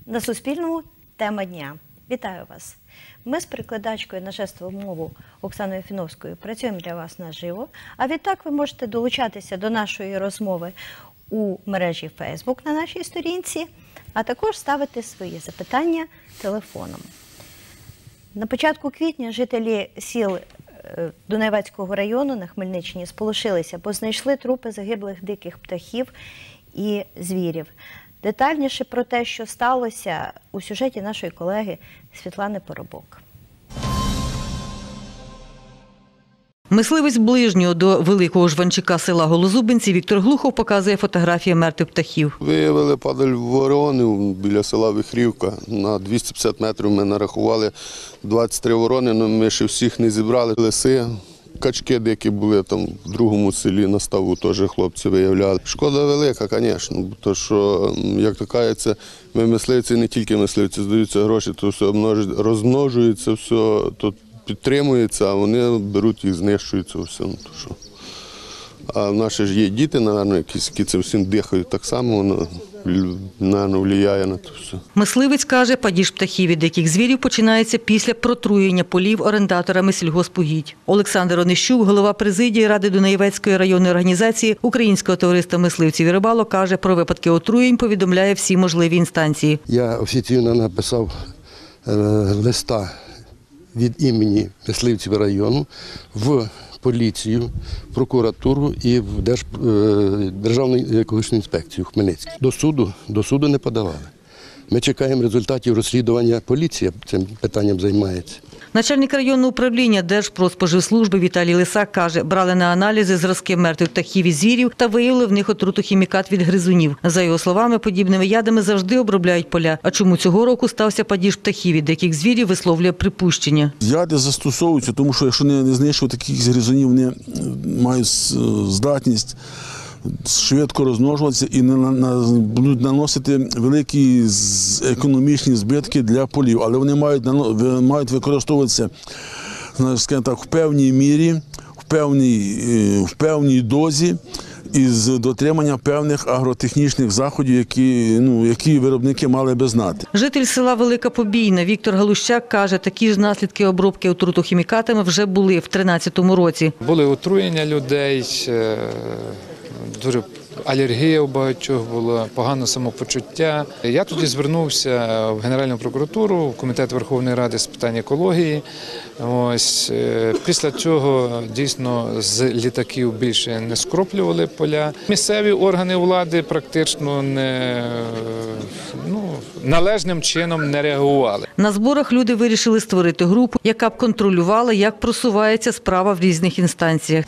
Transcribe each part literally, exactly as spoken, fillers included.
На Суспільному тема дня. Вітаю вас. Ми з перекладачкою на жестову мову Оксаною Фіновською працюємо для вас наживо, а відтак ви можете долучатися до нашої розмови у мережі Facebook на нашій сторінці, а також ставити свої запитання телефоном. На початку квітня жителі сіл Дунаєвецького району на Хмельниччині сполошилися, бо знайшли трупи загиблих диких птахів і звірів. Детальніше про те, що сталося, у сюжеті нашої колеги Світлани Поробок. Мисливець ближнього до Великого Жванчика села Голозубинці Віктор Глухов показує фотографії мертвих птахів. Виявили падаль ворони біля села Вихрівка. На двісті п'ятдесят метрів ми нарахували двадцять три ворони, але ми ще всіх не зібрали. Лиси, качки дикі були там в другому селі на ставу, теж хлопці виявляли. Шкода велика, звісно, тому що, як то кажеться, ми мисливці, не тільки мисливці, здаються гроші, то все розмножується, все тут підтримується, а вони беруть їх, знищуються все. То що. А в наші ж є діти, напевно, які це всім дихають, так само воно, напевно, впливає на це все. Мисливець каже, падіж птахів і диких звірів починається після протруєння полів орендаторами сільгоспугідь. Олександр Онищук, голова президії Ради Дунаєвецької районної організації Українського товариства мисливців і рибалок, каже, про випадки отруєнь повідомляє всі можливі інстанції. Я офіційно написав е, листа від імені мисливців району в поліцію, в прокуратуру і в Держ... Державну екологічну інспекцію в Хмельницькій. До суду, до суду не подавали. Ми чекаємо результатів розслідування, поліція цим питанням займається. Начальник районного управління Держпродспоживслужби Віталій Лисак каже, брали на аналізи зразки мертвих птахів і звірів та виявили в них отрутохімікат від гризунів. За його словами, подібними ядами завжди обробляють поля. А чому цього року стався падіж птахів і диких звірів, висловлює припущення. Яди застосовуються, тому що якщо не знищувати таких гризунів, вони мають здатність швидко розмножуватися і будуть наносити великі економічні збитки для полів. Але вони мають, мають використовуватися, скажімо так, в певній мірі, в певній, в певній дозі із дотриманням певних агротехнічних заходів, які, ну, які виробники мали би знати. Житель села Велика Побійна Віктор Галущак каже, такі ж наслідки обробки отрутохімікатами вже були в дві тисячі тринадцятому році. Були отруєння людей, дуже алергія у багатьох була, погане самопочуття. Я тоді звернувся в Генеральну прокуратуру, в Комітет Верховної Ради з питань екології. Ось, після цього дійсно з літаків більше не скроплювали поля. Місцеві органи влади практично не, ну, належним чином не реагували. На зборах люди вирішили створити групу, яка б контролювала, як просувається справа в різних інстанціях.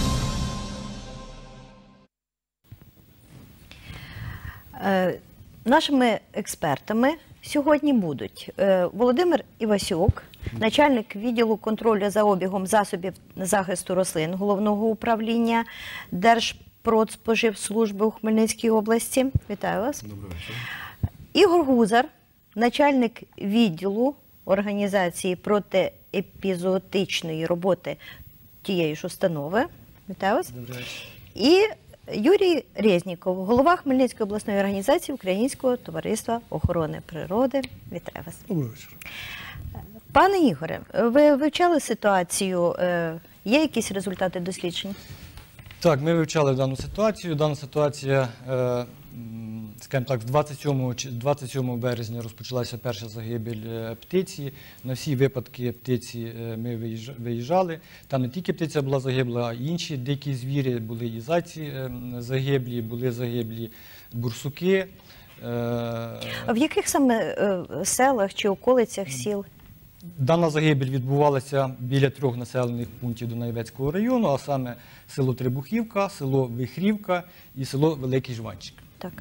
Нашими експертами сьогодні будуть Володимир Івасюк, начальник відділу контролю за обігом засобів захисту рослин Головного управління Держпродспоживслужби у Хмельницькій області. Вітаю вас. Добрий вечір. Ігор Гузар, начальник відділу організації протиепізоотичної роботи тієї ж установи. Вітаю вас. Добрий вечір. І Юрій Резніков, голова Хмельницької обласної організації Українського товариства охорони природи. Вітаю вас. Добрий вечір. Пане Ігоре, ви вивчали ситуацію, є якісь результати досліджень? Так, ми вивчали дану ситуацію. Дана ситуація, скажімо так, двадцять сьомого березня розпочалася перша загибель птиці. На всі випадки птиці ми виїжджали. Там не тільки птиця була загибла, а й інші дикі звірі. Були і зайці загиблі, були загиблі бурсуки. А в яких саме селах чи околицях сіл? Дана загибель відбувалася біля трьох населених пунктів Дунаєвецького району, а саме село Трибухівка, село Вихрівка і село Великий Жванчик. Так.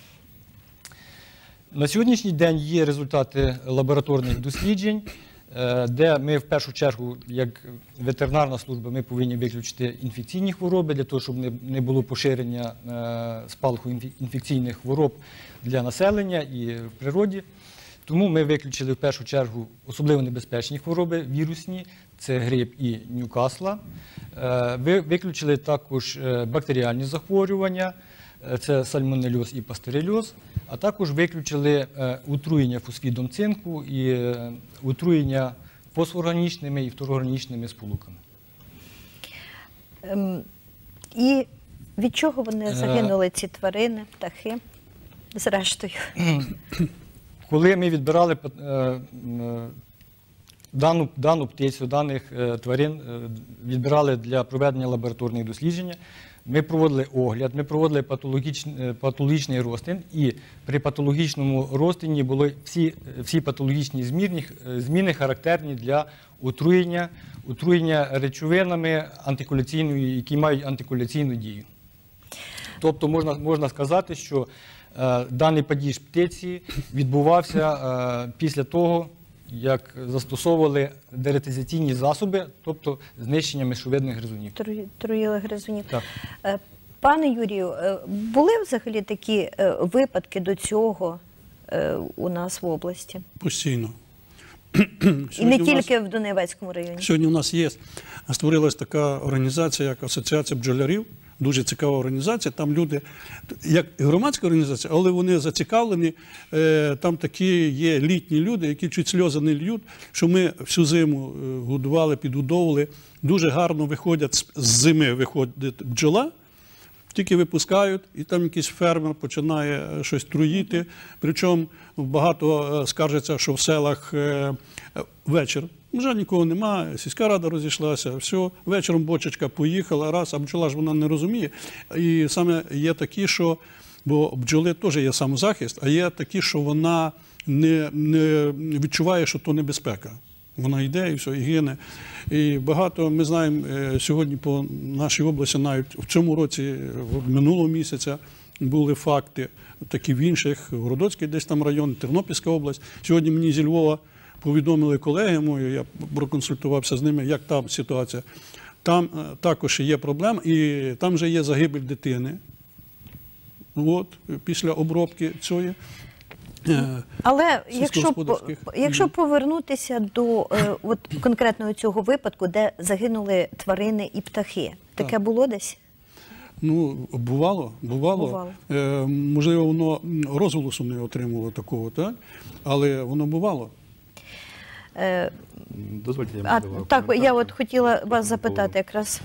На сьогоднішній день є результати лабораторних досліджень, де ми в першу чергу, як ветеринарна служба, ми повинні виключити інфекційні хвороби, для того, щоб не було поширення спалаху інфекційних хвороб для населення і в природі. Тому ми виключили в першу чергу особливо небезпечні хвороби вірусні, це грип і Ньюкасла. Виключили також бактеріальні захворювання, це сальмонельоз і пастерельоз, а також виключили е, отруєння фосфідом цинку і е, отруєння фосфорганічними і фтороорганічними сполуками. Ем, і від чого вони загинули, ці тварини, птахи, зрештою? Коли ми відбирали е, е, дану, дану птицю, даних е, тварин, е, відбирали для проведення лабораторних досліджень, ми проводили огляд, ми проводили патологічний, е, патологічний розтин, і при патологічному розтині були всі, всі патологічні зміни, е, зміни характерні для отруєння, отруєння речовинами антикоагуляційної, які мають антикоагуляційну дію. Тобто можна, можна сказати, що е, даний падіж птиці відбувався е, після того, як застосовували деретизаційні засоби, тобто знищення мишовидних гризунів. Тру- Труїли гризунів. Так. Е, Пане Юрію, е, були взагалі такі е, випадки до цього е, у нас в області? Постійно. І не у нас- тільки в Донецькому районі. Сьогодні у нас є, створилась така організація, як Асоціація бджолярів. Дуже цікава організація. Там люди, як громадська організація, але вони зацікавлені. Е, Там такі є літні люди, які чуть сльози не льють, що ми всю зиму е, годували, підгодовували. Дуже гарно виходять, з з зими виходить бджола, тільки випускають, і там якийсь фермер починає е, щось труїти. Причому багато е, скаржаться, що в селах е, е, вечір. Вже нікого немає, сільська рада розійшлася, все, вечором бочечка поїхала, раз, а бджола ж вона не розуміє. І саме є такі, що, бо бджоли теж є самозахист, а є такі, що вона не, не відчуває, що то небезпека. Вона йде і все, і гине. І багато, ми знаємо, сьогодні по нашій області, навіть в цьому році, в минулого місяця, були факти, такі в інших, Городоцький десь там район, Тернопільська область. Сьогодні мені зі Львова повідомили колеги мої, я проконсультувався з ними, як там ситуація. Там е, також є проблема, і там вже є загибель дитини. От, після обробки цієї. Е, Але якщо, по- сільськогосподарських. якщо повернутися до е, от, конкретного цього випадку, де загинули тварини і птахи, таке було десь? Ну, бувало, бувало. Бувало. Е, можливо, воно розголосу не отримувало такого, так? Але воно бувало. Е, Дозвольте, я а, можливо, так, коментар. я от хотіла вас По- запитати якраз.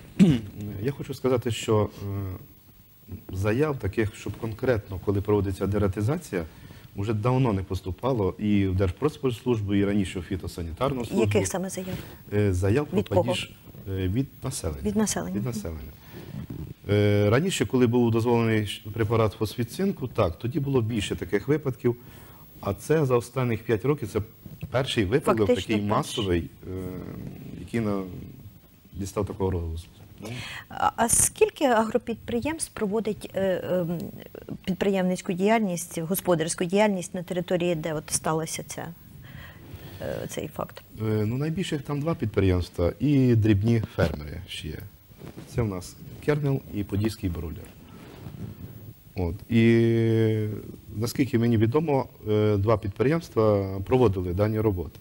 Я хочу сказати, що е, заяв таких, щоб конкретно, коли проводиться дератизація, вже давно не поступало і в Держпродспоживслужбу, і раніше в фітосанітарну службу. Яких саме заяв? Е, Заяв про Від кого? падіж е, від населення. Від населення. Від населення. Е, Раніше, коли був дозволений препарат фосфід цинку, так, тоді було більше таких випадків. А це за останніх п'ять років це перший випадок, Фактично такий перший. масовий, е, який на, дістав такого розголосу. Ну, А, а скільки агропідприємств проводить е, е, підприємницьку діяльність, господарську діяльність на території, де от сталося ця, е, цей факт? Е, Ну, найбільших там два підприємства і дрібні фермери ще є. Це в нас Кернел і Подільський бройлер. От. І наскільки мені відомо, е, два підприємства проводили дані роботи.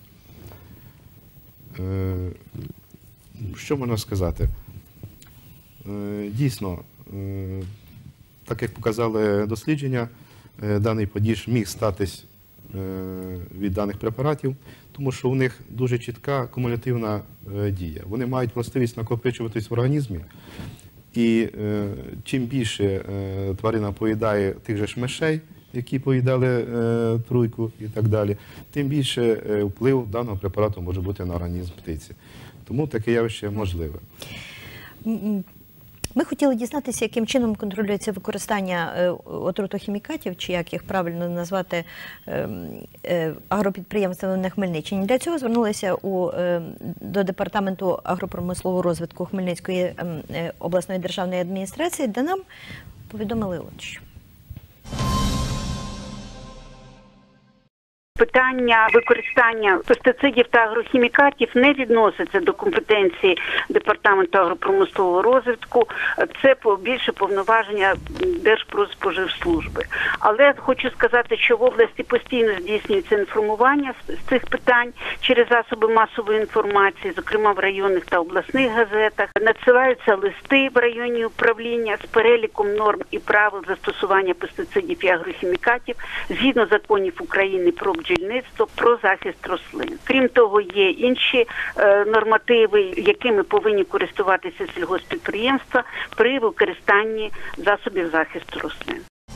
Е, Що можна сказати? Е, Дійсно, е, так як показали дослідження, е, даний падіж міг статись е, від даних препаратів, тому що у них дуже чітка кумулятивна е, дія. Вони мають властивість накопичуватись в організмі, і е, чим більше е, тварина поїдає тих же ж мишей, які поїдали е, труйку і так далі, тим більше е, вплив даного препарату може бути на організм птиці. Тому таке явище можливе. М-м. Ми хотіли дізнатися, яким чином контролюється використання е, отрутохімікатів, чи як їх правильно назвати, е, е, агропідприємствами на Хмельниччині. Для цього звернулися у, е, до Департаменту агропромислового розвитку Хмельницької е, е, обласної державної адміністрації, де нам повідомили от що. питання використання пестицидів та агрохімікатів не відноситься до компетенції Департаменту агропромислового розвитку. Це більше повноваження Держпродспоживслужби. Але хочу сказати, що в області постійно здійснюється інформування з цих питань через засоби масової інформації, зокрема в районних та обласних газетах. Надсилаються листи в районні управління з переліком норм і правил застосування пестицидів і агрохімікатів згідно законів України про бджільництво, про захист рослин. Крім того, є інші е, нормативи, якими повинні користуватися сільгосппідприємства при використанні засобів захисту рослин.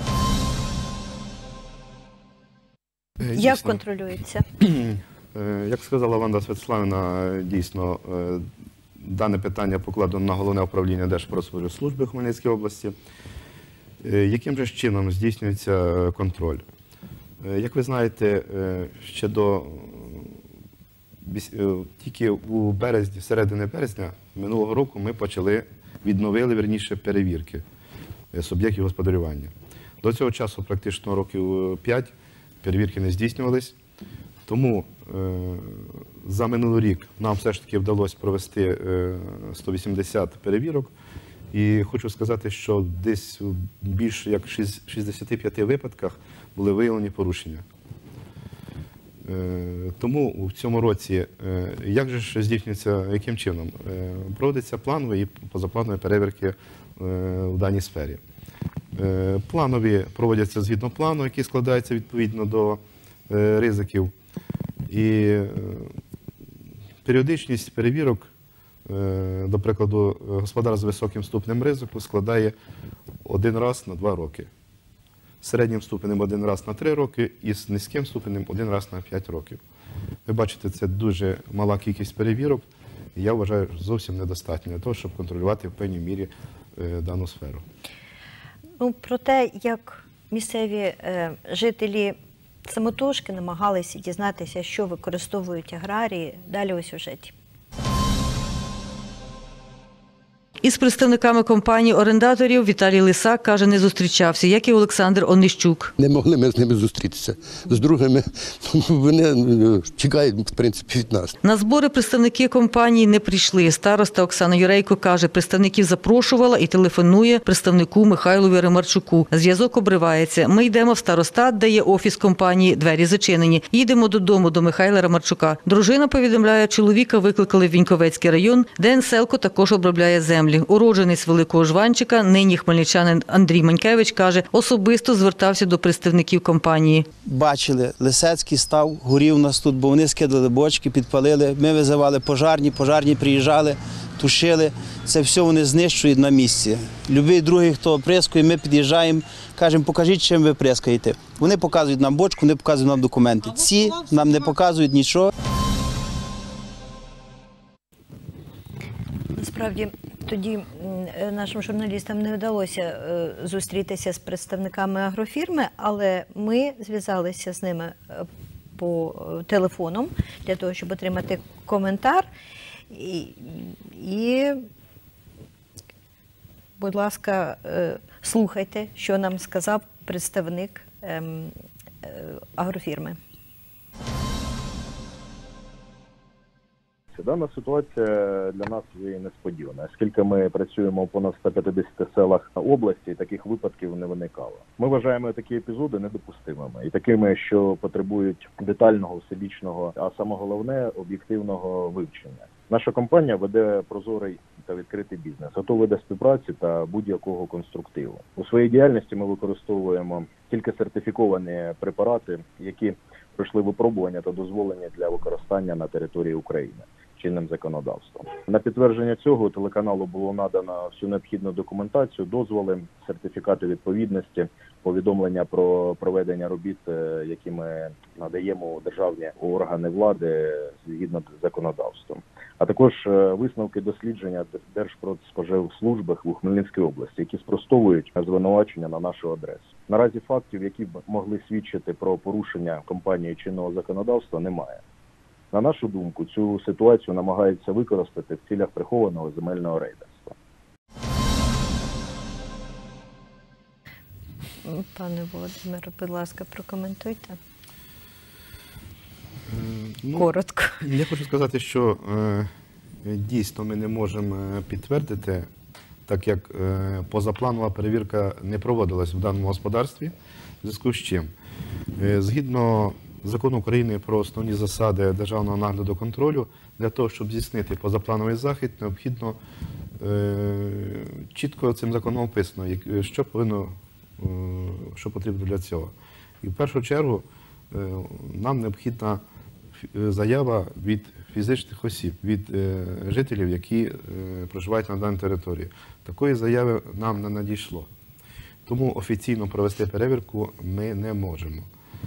Як Дійсно. контролюється? Як сказала Ванда Святославівна, дійсно, дане питання покладено на Головне управління Держпродспоживслужби Хмельницької області. Яким же чином здійснюється контроль? Як ви знаєте, ще до тільки у березні, середини березня минулого року ми почали, відновили, вірніше, перевірки суб'єктів господарювання. До цього часу практично років п'ять перевірки не здійснювались. Тому е, за минулий рік нам все ж таки вдалося провести е, сто вісімдесят перевірок. І хочу сказати, що десь більше як в шістдесяти п'яти випадках були виявлені порушення. Е, тому в цьому році, е, як же ж здійснюється, яким чином? Е, проводяться планові і позапланові перевірки е, в даній сфері. Е, планові проводяться згідно плану, який складається відповідно до е, ризиків. І періодичність перевірок, до прикладу, господар з високим ступенем ризику складає один раз на два роки. З середнім ступенем один раз на три роки і з низьким ступенем один раз на п'ять років. Ви бачите, це дуже мала кількість перевірок, і я вважаю, зовсім недостатньо для того, щоб контролювати в певній мірі дану сферу. Ну, про те, як місцеві е, жителі самотужки намагалися дізнатися, що використовують аграрії, далі у сюжеті. Із представниками компанії-орендаторів Віталій Лисак, каже, не зустрічався, як і Олександр Онищук. Не могли ми з ними зустрітися. З другими вони чекають, в принципі, від нас. На збори представники компанії не прийшли. Староста Оксана Юрейко каже, представників запрошувала і телефонує представнику Михайлові Ремарчуку. Зв'язок обривається. Ми йдемо в старостат, де є офіс компанії, двері зачинені. Їдемо додому до Михайла Ремарчука. Дружина повідомляє, чоловіка викликали в Віньковецький район, де Нселко також обробляє землі. Уродженець Великого Жванчика, нині хмельничанин Андрій Манькевич, каже, особисто звертався до представників компанії. Бачили, Лисецький став, горів у нас тут, бо вони скидали бочки, підпалили. Ми визивали пожарні, пожарні приїжджали, тушили. Це все вони знищують на місці. Любий другий, хто оприскує, ми під'їжджаємо, кажемо, покажіть, чим ви прискаєте. Вони показують нам бочку, вони показують нам документи. Ці нам не показують нічого. Насправді, тоді нашим журналістам не вдалося зустрітися з представниками агрофірми, але ми зв'язалися з ними по телефоном для того, щоб отримати коментар. І, і будь ласка, слухайте, що нам сказав представник агрофірми. Дана ситуація для нас є несподівана, оскільки ми працюємо в понад ста п'ятдесяти селах області, таких випадків не виникало. Ми вважаємо такі епізоди недопустимими і такими, що потребують детального, всебічного, а саме головне – об'єктивного вивчення. Наша компанія веде прозорий та відкритий бізнес, готовий до співпраці та будь-якого конструктиву. У своїй діяльності ми використовуємо тільки сертифіковані препарати, які пройшли випробування та дозволені для використання на території України чинним законодавством. На підтвердження цього телеканалу було надано всю необхідну документацію, дозволи, сертифікати відповідності, повідомлення про проведення робіт, які ми надаємо у державні органи влади згідно з законодавством. А також висновки дослідження Держпродспоживслужби у Хмельницькій області, які спростовують звинувачення на нашу адресу. Наразі фактів, які б могли свідчити про порушення компанії чинного законодавства, немає. На нашу думку, цю ситуацію намагаються використати в цілях прихованого земельного рейдерства. Пане Володимире, будь ласка, прокоментуйте. Ну, Коротко. Я хочу сказати, що е, дійсно ми не можемо підтвердити, так як е, позапланова перевірка не проводилась в даному господарстві, в зв'язку з чим. Е, згідно Закону України про основні засади державного нагляду контролю, для того, щоб здійснити позаплановий захід, необхідно е, чітко цим законом описано, як- що повинно, е, що потрібно для цього. І в першу чергу е, нам необхідна фі- заява від фізичних осіб, від е, жителів, які е, проживають на даній території. Такої заяви нам не надійшло. Тому офіційно провести перевірку ми не можемо.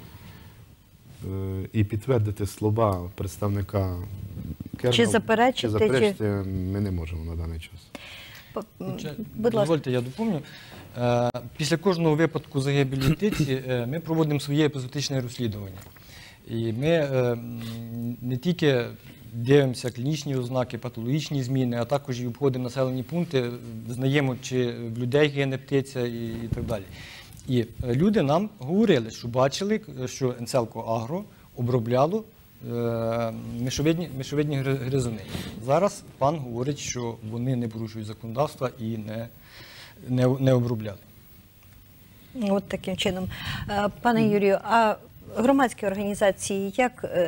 Е, І підтвердити слова представника Кернел, Чи заперечити, чи заперечити ми не можемо на даний час. П- м, Чи- Будь ласка. Дозвольте, я доповню. Е, Після кожного випадку загибелі птиці е, ми проводимо своє епізотичне розслідування. І ми е, м, не тільки дивимося клінічні ознаки, патологічні зміни, а також і обходимо населені пункти, знаємо, чи в людей гине птиця і, і так далі. І е, люди нам говорили, що бачили, що Енцелко Агро обробляло е, мишовидні, мишовидні гри- гризуни. Зараз пан говорить, що вони не порушують законодавства і не, не, не обробляли. От таким чином. Е, Пане Юрію, а громадські організації як е,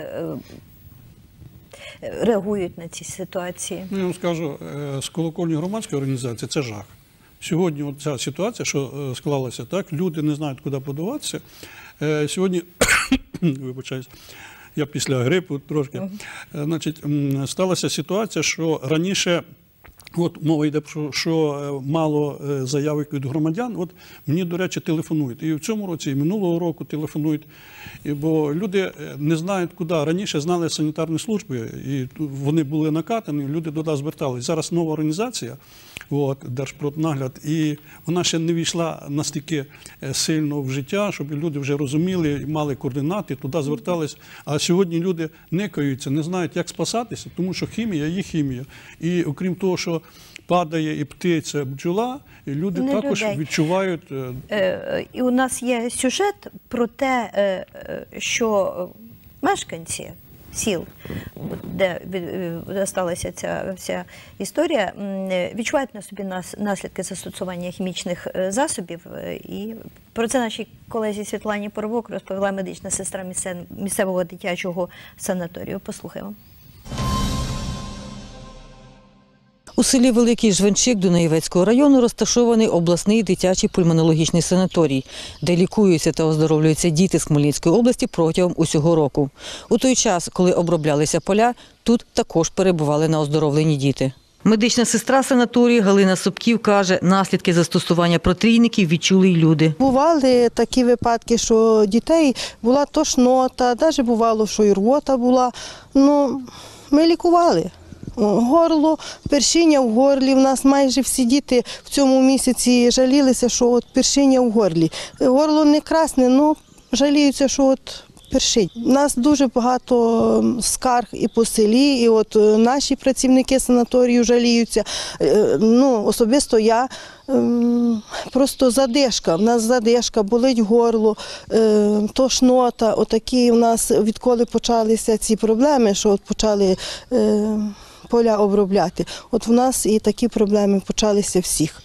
е, реагують на ці ситуації? Ну, я вам скажу, е, з колокольні громадської організації це жах. Сьогодні от ця ситуація, що е, склалася так, люди не знають, куди подаватися. Е, Сьогодні, вибачаюсь, я після грипу трошки, Е, значить, м, сталася ситуація, що раніше, от мова йде про що е, мало е, заявок від громадян, от мені, до речі, телефонують. І в цьому році, і минулого року телефонують, і, бо люди е, не знають, куди. Раніше знали санітарні служби, і ту- вони були накатані, люди туди звертались. Зараз нова організація, от, Держпроднагляд, і вона ще не війшла настільки е, сильно в життя, щоб люди вже розуміли, мали координати, туди звертались. А сьогодні люди никаються, не знають, як спасатися, тому що хімія є хімія. І окрім того, що падає і птиця, бджола, і люди Не також людей. відчувають. е, Е, І у нас є сюжет про те, е, е, що мешканці сіл, де від- е, де сталася ця вся історія, м, відчувають на собі нас- наслідки застосування хімічних е, засобів. Е, І про це нашій колезі Світлані Поробок розповіла медична сестра місце- місцевого дитячого санаторію. Послухаємо. У селі Великий Жванчик Дунаєвецького району розташований обласний дитячий пульмонологічний санаторій, де лікуються та оздоровлюються діти з Хмельницької області протягом усього року. У той час, коли оброблялися поля, тут також перебували на оздоровленні діти. Медична сестра санаторію Галина Собків каже, наслідки застосування протрійників відчули й люди. Бували такі випадки, що дітей була тошнота, навіть бувало, що і рвота була. Ну, ми лікували. Горло, першіння в горлі. У нас майже всі діти в цьому місяці жалілися, що от першіння в горлі. Горло не красне, але жаліються, що от першить. У нас дуже багато скарг і по селі, і от наші працівники санаторію жаліються. Е, Ну, особисто я ем, просто задишка. У нас задишка, болить горло, е, тошнота. Отакі у нас, відколи почалися ці проблеми, що от почали е, поля обробляти. От в нас і такі проблеми почалися всіх.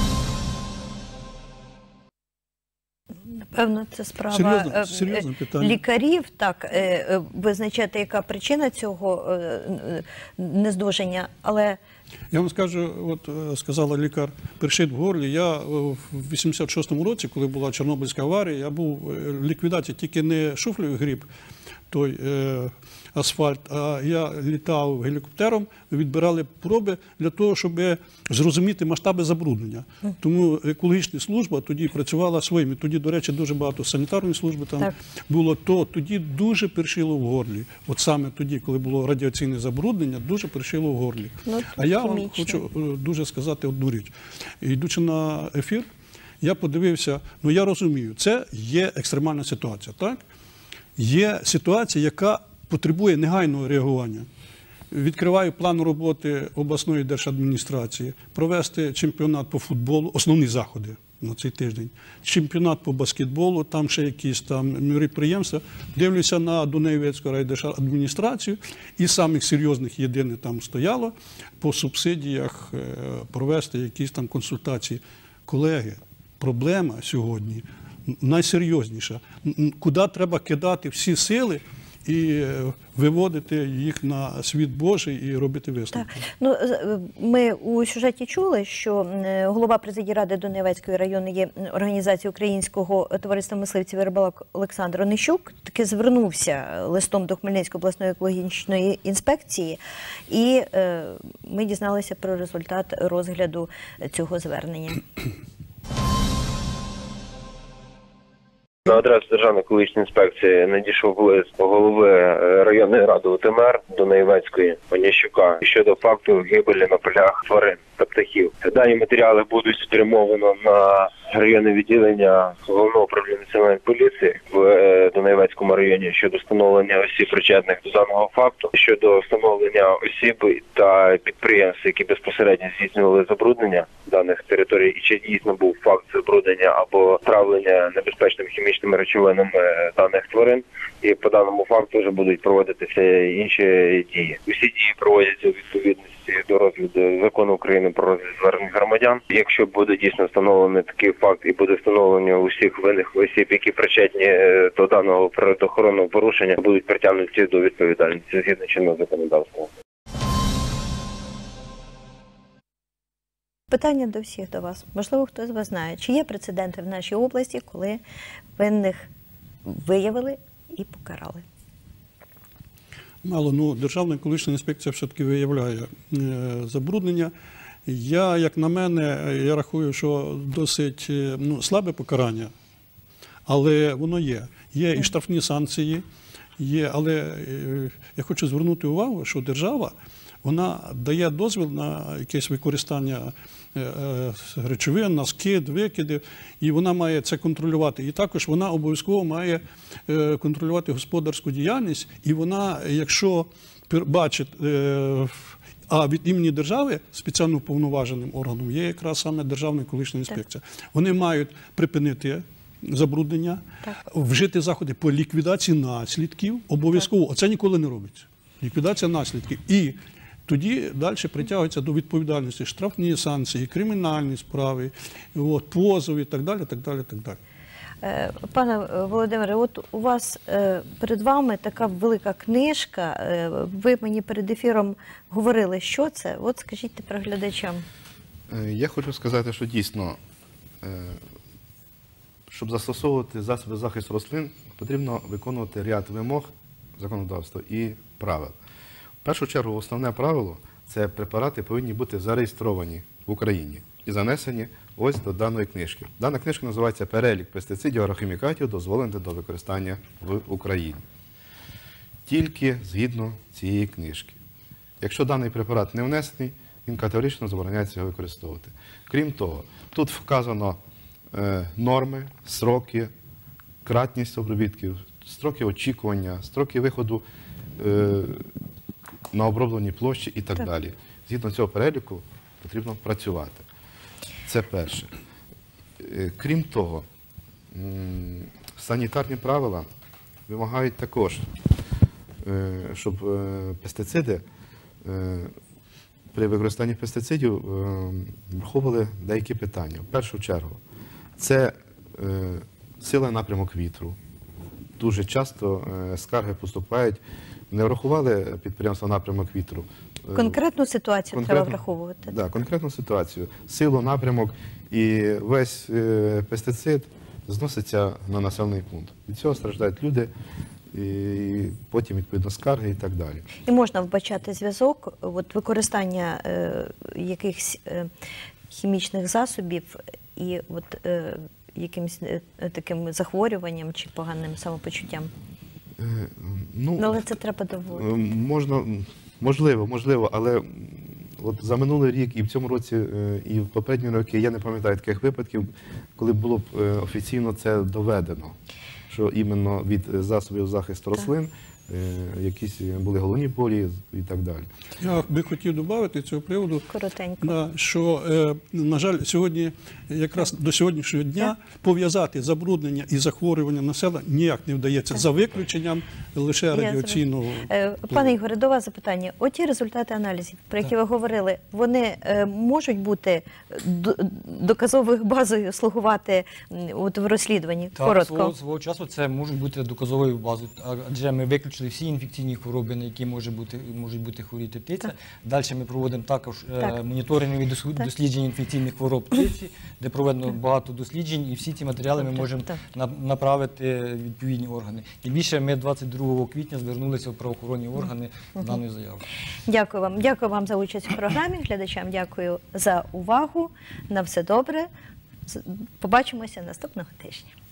Напевно, це справа Серйозне- е, серйозне е, питання. лікарів, так, е, е, визначати, яка причина цього е, е, нездужання, але Я вам скажу, от е, сказала лікар, першит в горлі. Я е, в вісімдесят шостому році, коли була Чорнобильська аварія, я був е, ліквідації, тільки не шуфлею гріб, той е, асфальт, а я літав гелікоптером, відбирали проби для того, щоб зрозуміти масштаби забруднення. Тому екологічна служба тоді працювала своїми. Тоді, до речі, дуже багато санітарної служби там Так. було, то тоді дуже першило в горлі. От саме тоді, коли було радіаційне забруднення, дуже першило в горлі. Ну, а я вам хімічне. хочу е, дуже сказати одну річ. Йдучи на ефір, я подивився, ну я розумію, це є екстремальна ситуація, так? Є ситуація, яка потребує негайного реагування. Відкриваю план роботи обласної держадміністрації, провести чемпіонат по футболу, основні заходи. на цей тиждень. Чемпіонат по баскетболу, там ще якісь там підприємства. Дивлюся на Дунаєвецьку райдержадміністрацію, і самих серйозних єдине там стояло по субсидіях е, провести якісь там консультації. Колеги, проблема сьогодні найсерйозніша. Куди треба кидати всі сили і виводити їх на світ Божий і робити висновки. Так. Ну, ми у сюжеті чули, що голова президії Ради Дунаєвецької районної організації Українського товариства мисливців і рибалок Олександр Онищук таки звернувся листом до Хмельницької обласної екологічної інспекції, і е, ми дізналися про результат розгляду цього звернення. На адресу Державної екологічної інспекції надійшов лист голови районної ради У Т М Р Дунаєвецької Онищука щодо факту гибелі на полях тварин та птахів. Дані матеріали будуть спрямовано на районне відділення Головного управління національної поліції в Дунаєвецькому районі щодо встановлення осіб, причетних до даного факту, щодо встановлення осіб та підприємств, які безпосередньо здійснювали забруднення даних територій, і чи дійсно був факт забруднення або травлення небезпечними хімічними речовинами даних тварин. І по даному факту вже будуть проводитися інші дії. Усі дії проводяться у відповідності до розгляду закону України про розгляд звернень громадян. Якщо буде дійсно встановлений такий факт і буде встановлення усіх винних осіб, які причетні до даного природоохоронного порушення, будуть притягнуті до відповідальності згідно чинного законодавства. Питання до всіх до вас. Можливо, хтось з вас знає, чи є прецеденти в нашій області, коли винних виявили і покарали? Мало, ну, Державна екологічна інспекція все-таки виявляє е, забруднення. Я, як на мене, я рахую, що досить е, ну, слабе покарання, але воно є. Є і штрафні санкції, є, але е, я хочу звернути увагу, що держава, вона дає дозвіл на якесь використання речовин, на скид, викиди, і вона має це контролювати. І також вона обов'язково має контролювати господарську діяльність, і вона, якщо бачить, а від імені держави спеціально уповноваженим органом є якраз саме Державна екологічна інспекція. Так. Вони мають припинити забруднення, так, вжити заходи по ліквідації наслідків, обов'язково. Оце ніколи не робиться. Ліквідація наслідків. І тоді далі притягуються до відповідальності штрафні санкції, кримінальні справи, от, позови і так далі, так далі, так далі. Пане Володимире, от у вас перед вами така велика книжка. Ви мені перед ефіром говорили, що це. От скажіть тепер глядачам. Я хочу сказати, що дійсно, щоб застосовувати засоби захисту рослин, потрібно виконувати ряд вимог законодавства і правил. В першу чергу, основне правило – це препарати повинні бути зареєстровані в Україні і занесені ось до даної книжки. Дана книжка називається «Перелік пестицидів, агрохімікатів, дозволених до використання в Україні». Тільки згідно цієї книжки. Якщо даний препарат не внесений, він категорично забороняється його використовувати. Крім того, тут вказано е, норми, сроки, кратність обробітків, строки очікування, строки виходу е, на обробленій площі і так, так далі. Згідно цього переліку потрібно працювати. Це перше. Крім того, санітарні правила вимагають також, щоб пестициди, при використанні пестицидів враховували деякі питання. В першу чергу, це сила, напрямок вітру. Дуже часто скарги поступають, не врахували підприємства напрямок вітру. Конкретну ситуацію конкретну, треба враховувати. Так, да, конкретну ситуацію. Силу, напрямок і весь е, пестицид зноситься на населений пункт. Від цього страждають люди, і потім відповідно скарги і так далі. І можна вбачати зв'язок, от використання е, якихось е, хімічних засобів і от, е, якимось е, таким захворюванням чи поганим самопочуттям. Е, ну, Але це треба доводити. Можна, можливо, можливо, але от за минулий рік і в цьому році, і в попередні роки я не пам'ятаю таких випадків, коли було б офіційно це доведено, що іменно від засобів захисту рослин якісь були головні болі і так далі. Я би хотів додати цього приводу, Коротенько. да, що, е, на жаль, сьогодні, якраз до сьогоднішнього дня пов'язати забруднення і захворювання населення ніяк не вдається, за виключенням лише радіаційного. Е, Пане Ігоре, до вас запитання. Оті результати аналізів, про які ви говорили, вони е, можуть бути до- доказовою базою слугувати м, от в розслідуванні? Так, Коротко. свого, свого часу це можуть бути доказовою базою, а- адже ми виключили всі інфекційні хвороби, на які може бути, можуть бути хворіти птиця. Далі ми проводимо також е, Так. моніторингові дос- Так. дослідження інфекційних хвороб птиці, де проведено багато досліджень, і всі ці матеріали ми Тобто, можемо так. на- направити в відповідні органи. Тим більше ми двадцять другого квітня звернулися в правоохоронні органи з даною заявою. Дякую вам. Дякую вам за участь у програмі. Глядачам дякую за увагу. На все добре. З- Побачимося наступного тижня.